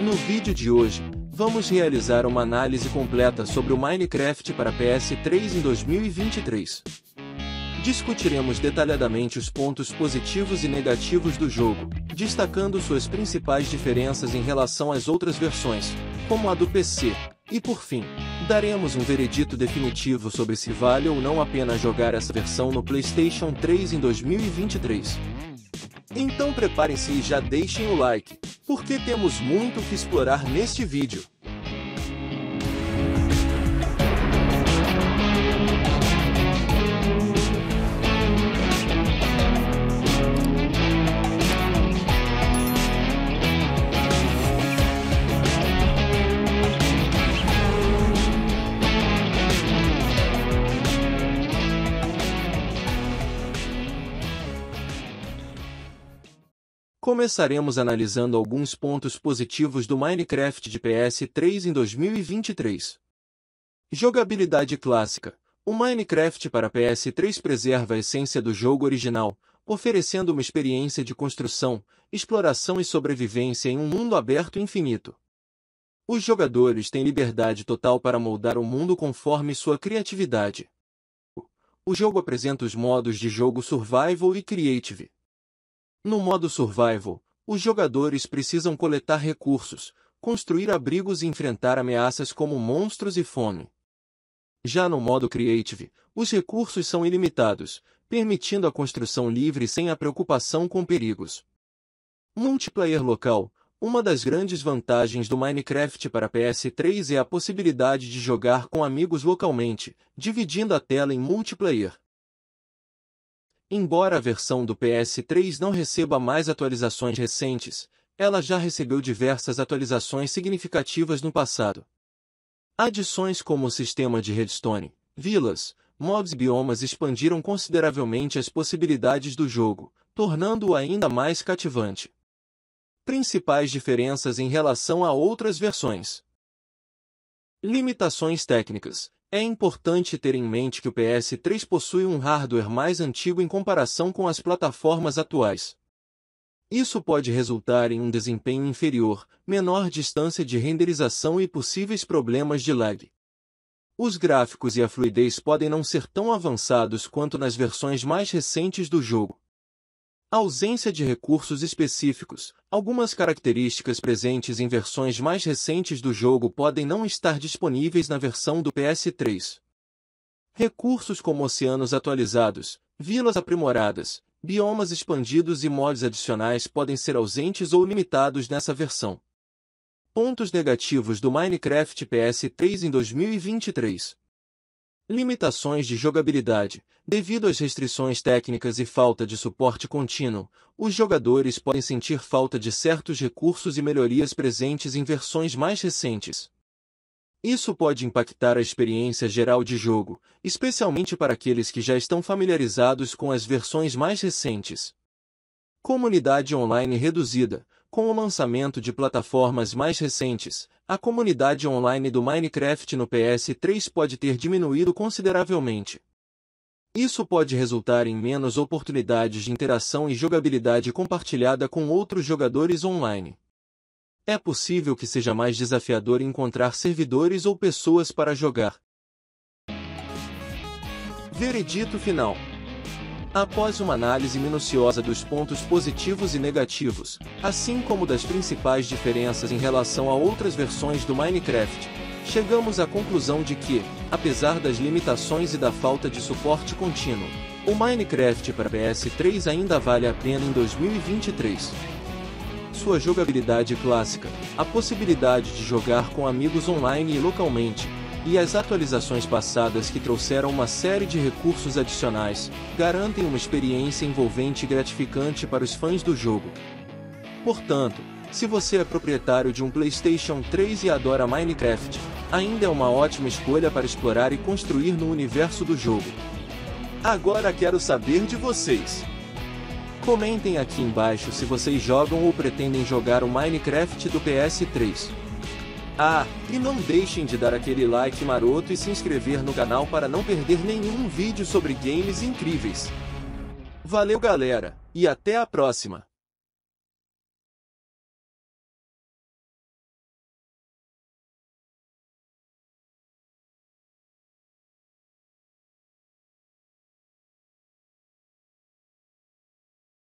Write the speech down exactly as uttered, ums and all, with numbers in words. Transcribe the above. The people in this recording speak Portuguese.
No vídeo de hoje, vamos realizar uma análise completa sobre o Minecraft para P S três em dois mil e vinte e três. Discutiremos detalhadamente os pontos positivos e negativos do jogo, destacando suas principais diferenças em relação às outras versões, como a do P C, e por fim, daremos um veredito definitivo sobre se vale ou não a pena jogar essa versão no PlayStation três em dois mil e vinte e três. Então preparem-se e já deixem o like, porque temos muito o que explorar neste vídeo. Começaremos analisando alguns pontos positivos do Minecraft de P S três em dois mil e vinte e três. Jogabilidade clássica. O Minecraft para P S três preserva a essência do jogo original, oferecendo uma experiência de construção, exploração e sobrevivência em um mundo aberto e infinito. Os jogadores têm liberdade total para moldar o mundo conforme sua criatividade. O jogo apresenta os modos de jogo Survival e Creative. No modo Survival, os jogadores precisam coletar recursos, construir abrigos e enfrentar ameaças como monstros e fome. Já no modo Creative, os recursos são ilimitados, permitindo a construção livre sem a preocupação com perigos. Multiplayer local. Uma das grandes vantagens do Minecraft para P S três é a possibilidade de jogar com amigos localmente, dividindo a tela em multiplayer. Embora a versão do P S três não receba mais atualizações recentes, ela já recebeu diversas atualizações significativas no passado. Adições como o sistema de redstone, vilas, mobs e biomas expandiram consideravelmente as possibilidades do jogo, tornando-o ainda mais cativante. Principais diferenças em relação a outras versões. Limitações técnicas. É importante ter em mente que o P S três possui um hardware mais antigo em comparação com as plataformas atuais. Isso pode resultar em um desempenho inferior, menor distância de renderização e possíveis problemas de lag. Os gráficos e a fluidez podem não ser tão avançados quanto nas versões mais recentes do jogo. Ausência de recursos específicos. Algumas características presentes em versões mais recentes do jogo podem não estar disponíveis na versão do P S três. Recursos como oceanos atualizados, vilas aprimoradas, biomas expandidos e mods adicionais podem ser ausentes ou limitados nessa versão. Pontos negativos do Minecraft P S três em dois mil e vinte e três. Limitações de jogabilidade. Devido às restrições técnicas e falta de suporte contínuo, os jogadores podem sentir falta de certos recursos e melhorias presentes em versões mais recentes. Isso pode impactar a experiência geral de jogo, especialmente para aqueles que já estão familiarizados com as versões mais recentes. Comunidade online reduzida. Com o lançamento de plataformas mais recentes, a comunidade online do Minecraft no P S três pode ter diminuído consideravelmente. Isso pode resultar em menos oportunidades de interação e jogabilidade compartilhada com outros jogadores online. É possível que seja mais desafiador encontrar servidores ou pessoas para jogar. Veredito final. Após uma análise minuciosa dos pontos positivos e negativos, assim como das principais diferenças em relação a outras versões do Minecraft, chegamos à conclusão de que, apesar das limitações e da falta de suporte contínuo, o Minecraft para P S três ainda vale a pena em dois mil e vinte e três. Sua jogabilidade clássica, a possibilidade de jogar com amigos online e localmente, e as atualizações passadas que trouxeram uma série de recursos adicionais, garantem uma experiência envolvente e gratificante para os fãs do jogo. Portanto, se você é proprietário de um PlayStation três e adora Minecraft, ainda é uma ótima escolha para explorar e construir no universo do jogo. Agora quero saber de vocês. Comentem aqui embaixo se vocês jogam ou pretendem jogar o Minecraft do P S três. Ah, e não deixem de dar aquele like maroto e se inscrever no canal para não perder nenhum vídeo sobre games incríveis. Valeu galera, e até a próxima!